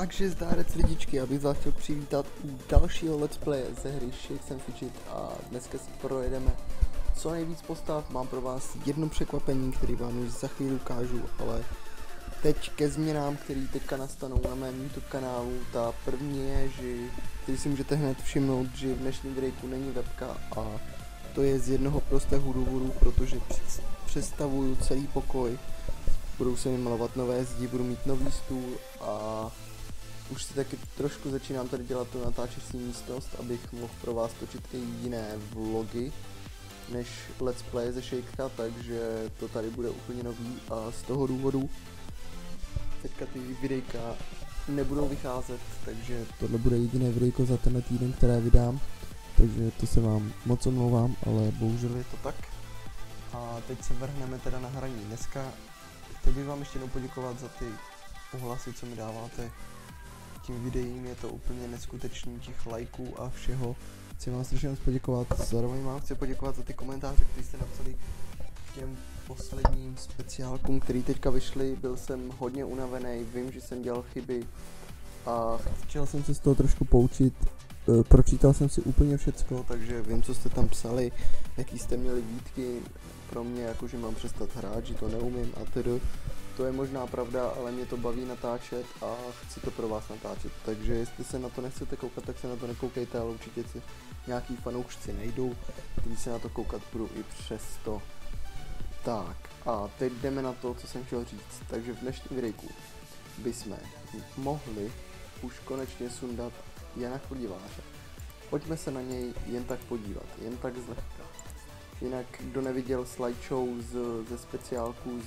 Takže zdárec lidičky, já bych vás chtěl přivítat u dalšího let's play ze hry Shakes and Fidget a dneska si projedeme co nejvíc postav. Mám pro vás jedno překvapení, který vám už za chvíli ukážu, ale teď ke změnám, které teďka nastanou na mém YouTube kanálu. Ta první je, že tady si můžete hned všimnout, že v dnešním videjku není webka a to je z jednoho prostého důvodu, protože přestavuju celý pokoj. Budou se mi malovat nové zdi, budu mít nový stůl a už si taky trošku začínám tady dělat tu natáčecí místnost, abych mohl pro vás točit i jiné vlogy než let's play ze Shakeka, takže to tady bude úplně nový a z toho důvodu teďka ty videjka nebudou vycházet, takže tohle bude jediné videjko za tenhle týden, které vydám, takže to se vám moc omlouvám, ale bohužel je to tak. A teď se vrhneme teda na hraní. Dneska chtěl bych vám ještě jednou poděkovat za ty ohlasy, co mi dáváte tím videím, je to úplně neskutečný, těch lajků a všeho. Chci vám strašně moc poděkovat, zároveň vám chci poděkovat za ty komentáře, které jste napsali k těm posledním speciálkům, který teďka vyšly. Byl jsem hodně unavený, vím, že jsem dělal chyby a chtěl jsem se z toho trošku poučit. Pročítal jsem si úplně všecko, takže vím, co jste tam psali, jaký jste měli výtky pro mě, jakože mám přestat hrát, že to neumím a tedy. To je možná pravda, ale mě to baví natáčet a chci to pro vás natáčet, takže jestli se na to nechcete koukat, tak se na to nekoukejte, ale určitě si nějaký fanoušci nejdou, kteří se na to koukat budou i přesto. Tak a teď jdeme na to, co jsem chtěl říct, takže v dnešním videjku bychom mohli už konečně sundat Jana Chodiváře. Pojďme se na něj jen tak podívat, jen tak zlehka. Jinak kdo neviděl slideshow ze speciálku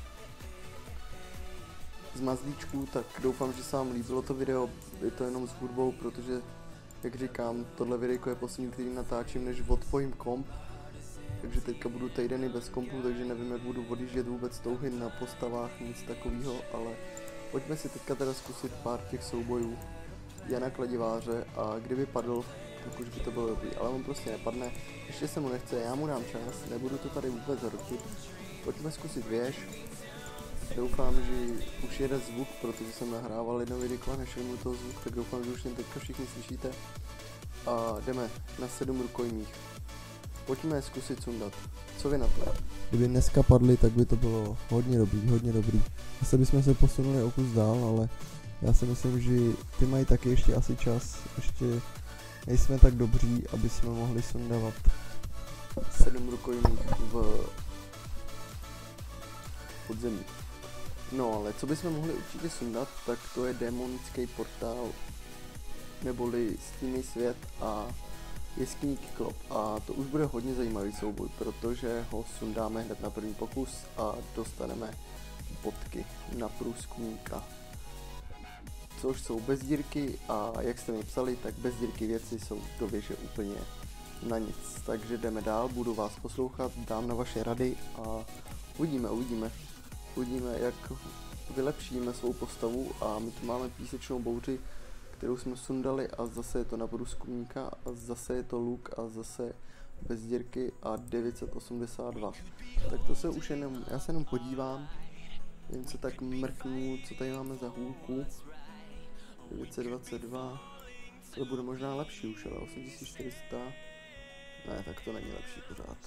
z mazlíčků, tak doufám, že se vám líbilo to video, je to jenom s hudbou, protože, jak říkám, tohle videjko je poslední, který natáčím, než odpojím komp, takže teďka budu týdeny bez kompu, takže nevím, jak budu odjíždět vůbec touhy na postavách, nic takového, ale pojďme si teďka teda zkusit pár těch soubojů Jana Kladiváře a kdyby padl, tak už by to bylo dobrý, ale on prostě nepadne, ještě se mu nechce, já mu dám čas, nebudu to tady vůbec hrotit, pojďme zkusit věž. Doufám, že už jede zvuk, protože jsem nahrával jedno videjko a nešel mu toho zvuk, tak doufám, že už jen teďka všichni slyšíte. A jdeme na 7 rukojmích. Pojďme zkusit sundat. Co vy na to? Kdyby dneska padli, tak by to bylo hodně dobrý. Zase bychom se posunuli o kus dál, ale já si myslím, že ty mají taky ještě asi čas. Ještě nejsme tak dobří, aby jsme mohli sundávat 7 rukojmích v podzemí. No ale co bychom mohli určitě sundat, tak to je démonický portál, neboli stinný svět a jeskyní Kyklop. A to už bude hodně zajímavý souboj, protože ho sundáme hned na první pokus a dostaneme bodky na průzkumníka. Což jsou bez dírky a jak jste mi psali, tak bez dírky věci jsou do věže úplně na nic. Takže jdeme dál, budu vás poslouchat, dám na vaše rady a uvidíme, jak vylepšíme svou postavu a my tu máme písečnou bouři, kterou jsme sundali a zase je to na průzkumníka a zase je to luk a zase bez dírky a 982. Tak to se už jenom, já se jenom podívám, jen se tak mrknu, co tady máme za hůlku. 922, to bude možná lepší už, ale 8400, ne, tak to není lepší pořád.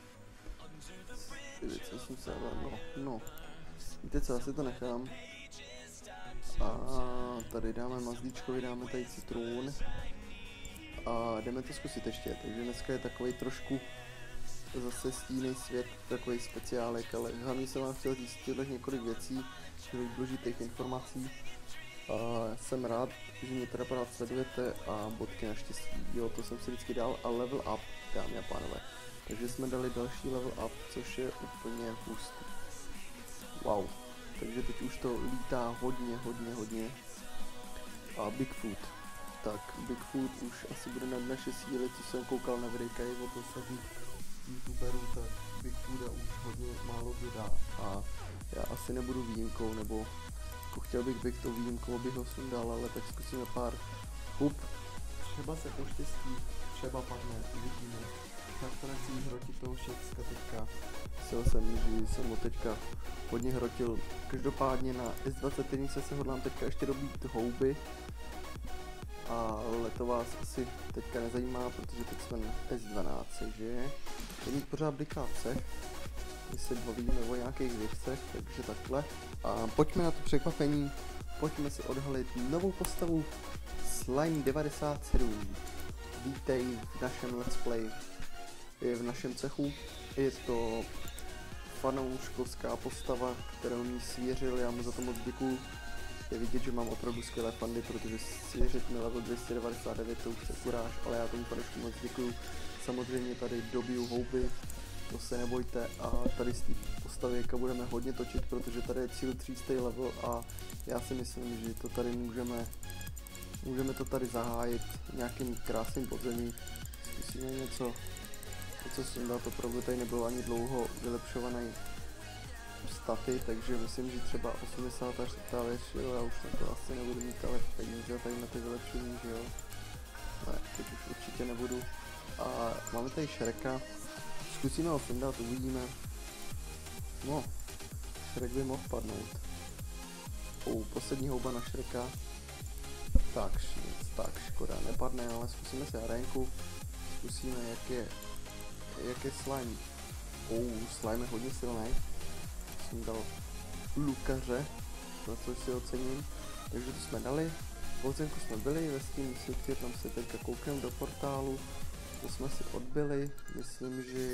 982, no. Víte co, asi to nechám. A tady dáme mazlíčkovi, dáme tady citron. A jdeme to zkusit ještě, takže dneska je takovej trošku zase stínej svět, takový speciálek, ale hlavně jsem vám chtěl říct těchto několik věcí, několik důležitých informací. A jsem rád, že mě teda pořád sledujete a bodky naštěstí, jo, to jsem si vždycky dal a level up, dámy a pánové. Takže jsme dali další level up, což je úplně hustý. Wow, takže teď už to lítá hodně. A Bigfoot. Tak, Bigfoot už asi bude na naše síly, co jsem koukal na videjka od ostatních youtuberů, tak Bigfoota už hodně málo dodá. A já asi nebudu výjimkou, nebo jako chtěl bych být tou výjimkou, abych ho sundal, ale tak zkusíme pár hub. Třeba se poštěstí, třeba padne, uvidíme. tak to nechci hrotit toho Shakesa teďka. Myslel jsem, že jsem ho teďka hodně hrotil. Každopádně na S21 se hodlám teďka ještě dobít houby. Ale to vás asi teďka nezajímá, protože teď jsme na S12, že? Není pořád blikáce. My se bavíme o nějakých věcech, takže takhle. A pojďme na to překvapení. Pojďme si odhalit novou postavu Slime 97. Vítej v našem let's play. Je v našem cechu. Je to fanouškovská postava, kterou mi svěřil, já mu za to moc děkuju. Je vidět, že mám opravdu skvělé fandy, protože svěřit mi level 299 to už je kuráž, ale já tomu fanoušku moc děkuju. Samozřejmě tady dobiju houby, to se nebojte, a tady z té postavy budeme hodně točit, protože tady je cíl 300 level a já si myslím, že to tady můžeme to tady zahájit nějakým krásným podzemí. Zkusíme něco jsem dal, to opravdu tady nebylo ani dlouho vylepšovaný staty, takže myslím, že třeba 80 až 100 věc, jo, já už na to asi nebudu mít ale peníze tady na ty vylepšení, že jo. Ne, teď už určitě nebudu. A máme tady Shreka, zkusíme ho sundat, uvidíme. No, Shrek by mohl padnout. Poslední houba na Shreka. Tak škoda, nepadne, ale zkusíme si arénku. Zkusíme, jak je slime. Slime je hodně silný. Jsem dal lukaře, za což si ocením. Takže to jsme dali. V podzemku jsme byli, ve Steam světě, tam se teďka koukneme do portálu. To jsme si odbyli, myslím, že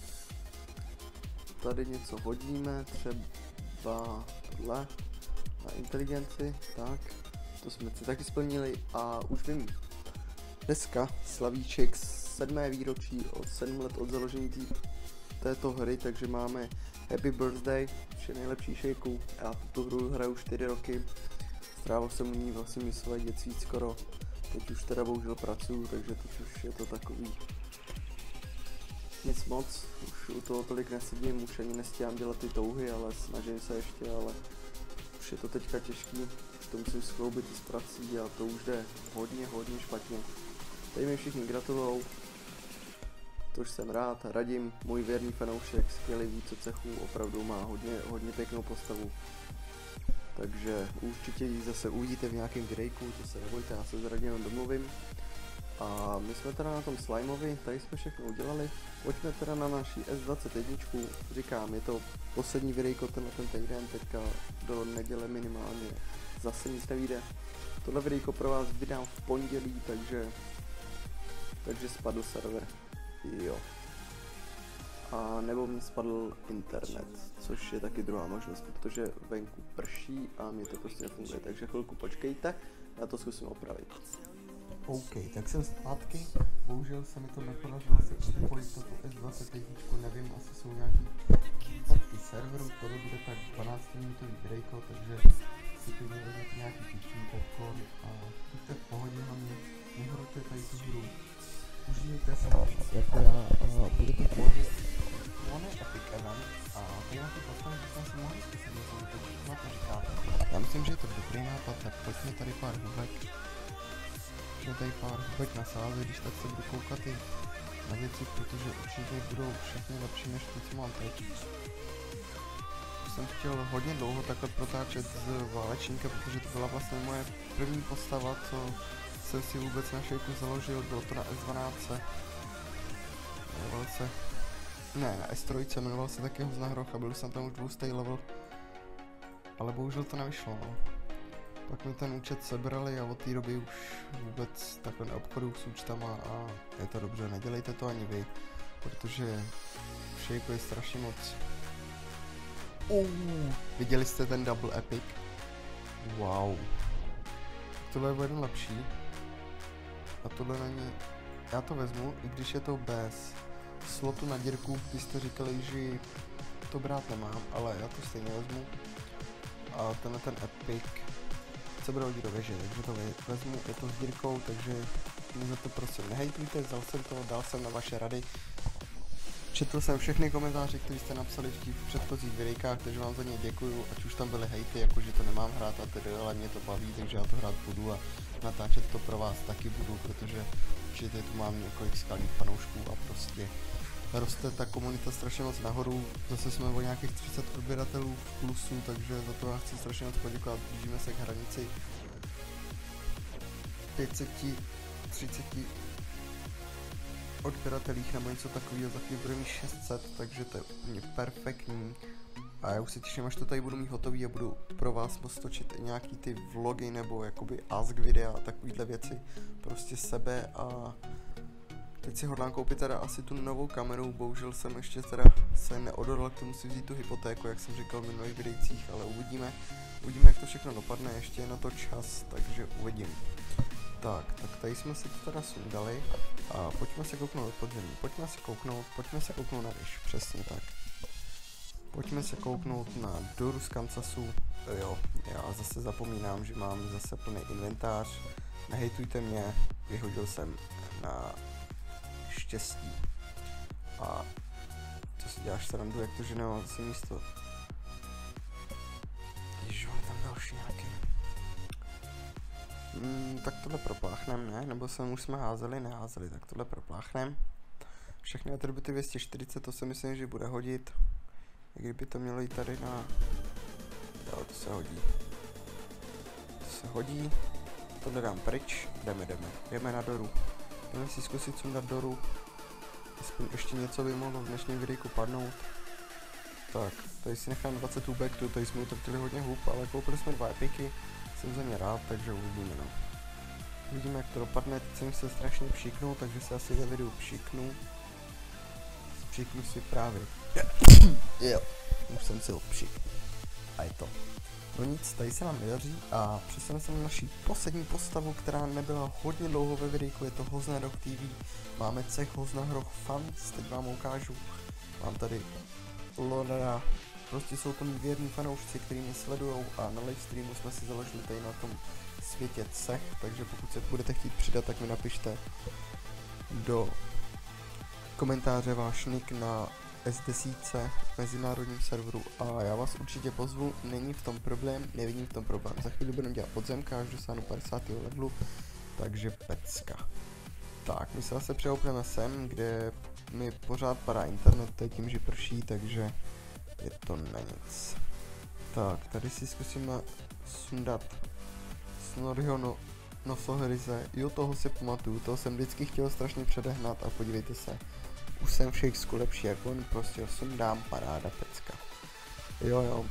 tady něco hodíme, třeba tohle na inteligenci, tak. To jsme si taky splnili a už vím. Dneska slavíček 7. výročí od 7 let od založení této hry, takže máme Happy Birthday, vše nejlepší šejku. Já tuto hru hraju 4 roky, strávil jsem u ní vlastně své dětství skoro. Teď už teda bohužel pracuju, takže teď už je to takový nic moc, už u toho tolik nesedím, už ani nestíhám dělat ty touhy, ale snažím se ještě, ale už je to teďka těžký, už to musím skloubit i s prací a to už jde hodně špatně. Tady mi všichni gratulujou, to už jsem rád, Radim, můj věrný fanoušek, skvělý více cechu, opravdu má hodně pěknou postavu. Takže určitě ji zase uvidíte v nějakém videjku, to se nebojte, já se s Radimem domluvím. A my jsme teda na tom slimeovi, tady jsme všechno udělali. Pojďme teda na naší S21, říkám, je to poslední videjko ten týden, teďka do neděle minimálně zase nic nevyjde. Tohle videjko pro vás vydám v pondělí, takže spadl server, jo. A nebo mi spadl internet, což je taky druhá možnost, protože venku prší a mě to prostě nefunguje, takže chvilku počkejte, já to zkusím opravit. OK, tak jsem zpátky, bohužel se mi to nepodařilo se připojit do S21, nevím, asi jsou nějaký výpadky serveru, tohle bude tak 12 minutový videjko, takže si klidně vezmete nějaký pití, popcorn a buďte v pohodě, hlavně nehrajte tady tu hru. Užijte se, jako já, budete v pohodě. On je epic event a tady na ty postavy, že jsem si mohli zkusit, že jsem to špatně říkáte. Já myslím, že je to dobrý nápad, tak pojďme tady pár hubek. Tady pár hubek nasázet, když tak se budu koukat i na věci, protože určitě budou všechny lepší než to, co mám teď. Jsem chtěl hodně dlouho takhle protáčet z válečníka, protože to byla vlastně moje první postava, co jsem si vůbec na šejku založil, bylo to na S12. Jmenoval se... Ne, na S3, jmenoval se taky Hozna Hroch a byl jsem tam už 200 level. Ale bohužel to nevyšlo, no. Pak mi ten účet sebrali a od té doby už vůbec takhle neobchoduju s účtama a je to dobře, nedělejte to ani vy, protože v šejku je strašně moc. Viděli jste ten double epic? Wow. Tohle je o jeden lepší. A tohle není... Já to vezmu, i když je to bez slotu na dírku, vy jste říkali, že to brát nemám, ale já to stejně vezmu. A tenhle ten epic se bude hodit do věže, takže to vezmu, je to s dírkou, takže mě za to prosím nehejtujte, vzal jsem to, dal jsem na vaše rady. Četl jsem všechny komentáře, které jste napsali v těch předchozích videjkách, takže vám za ně děkuju, ať už tam byly hejty, jakože to nemám hrát a tedy, ale mě to baví, takže já to hrát budu a natáčet to pro vás taky budu, protože že tu mám několik skalních fanoušků a prostě roste ta komunita strašně moc nahoru, zase jsme o nějakých 30 odběratelů v plusu, takže za to já chci strašně moc poděkovat, blížíme se k hranici 530 odběratelích nebo něco takového, za chvíli bude mít 600, takže to je úplně perfektní. A já už se těším, až to tady budu mít hotový a budu pro vás moct točit i nějaký ty vlogy nebo jakoby ask videa a takovýhle věci prostě sebe a teď si hodlám koupit teda asi tu novou kameru, bohužel jsem ještě teda se neodhodlal k tomu si vzít tu hypotéku, jak jsem říkal v minulých videích, ale uvidíme, jak to všechno dopadne, ještě je na to čas, takže uvidím. Tak tady jsme si to teda sundali a pojďme se kouknout do podzemí, pojďme se kouknout na výš, přesně tak. Pojďme se kouknout na Doru z Kansasu. Jo, já zase zapomínám, že mám zase plný inventář. Nehejtujte mě, vyhodil jsem na štěstí. A to si děláš srandu, jak to, že nemám zase místo. Ježiš, tam další nějaký. Tak tohle propláchnem, ne? Nebo už jsme neházeli, tak tohle propláchnem. Všechny atributy 240, to si myslím, že bude hodit. Kdyby to mělo jít tady na... Jo, to se hodí. Tohle dám pryč, jdeme na Doru. Jdeme si zkusit sundat Doru. Aspoň ještě něco by mohlo v dnešním videjku padnout. Tak, tady si nechám 20 hubek, tady jsme utrpěli hodně hub, ale koupili jsme 2 epiky. Jsem za ně rád, takže uvidíme, no. Uvidíme, jak to dopadne, teď jsem se strašně přiknul, takže se asi ve videu přiknu. Přiknu si právě. Jo, už jsem si ho přiknul. A je to. No nic, tady se nám nedaří a přesuneme se na naši poslední postavu, která nebyla hodně dlouho ve videjku, je to Hoznarok TV. Máme cech Hoznarok Fans, teď vám ukážu. Mám tady Lodera, prostě jsou to mý věrní fanoušci, kteří mě sledujou a na livestreamu jsme si založili tady na tom světě cech, takže pokud se budete chtít přidat, tak mi napište do komentáře váš nick na S10 mezinárodním serveru a já vás určitě pozvu, není v tom problém, nevidím v tom problém. Za chvíli budeme dělat podzemka, až dosáhnu 50. levelu, takže pecka. Tak, my se zase přehoupneme sem, kde mi pořád padá internet, to je tím, že prší, takže je to na nic. Tak, tady si zkusíme sundat Snorriho nosohryze, jo, toho si pamatuju, toho jsem vždycky chtěl strašně předehnat a podívejte se. Už jsem všechno lepší jak on, prostě ho sundám, paráda, pecka. Jo.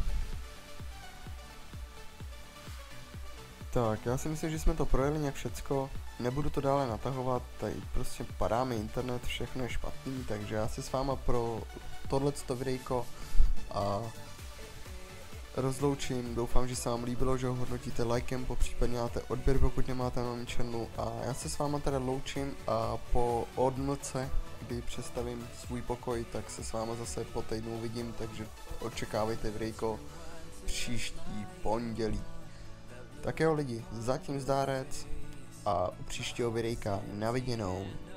Tak, já si myslím, že jsme to projeli nějak všecko, nebudu to dále natahovat, tady prostě padá mi internet, všechno je špatný, takže já se s váma pro tohleto videjko a rozloučím, doufám, že se vám líbilo, že ho hodnotíte lajkem, popřípadně máte odběr, pokud nemáte na mém channelu a já se s váma teda loučím a po odmlce, kdy představím svůj pokoj, tak se s váma zase po týdnu uvidím, takže očekávejte videjko příští pondělí. Tak jo lidi, zatím zdárec a u příštího videjka na viděnou.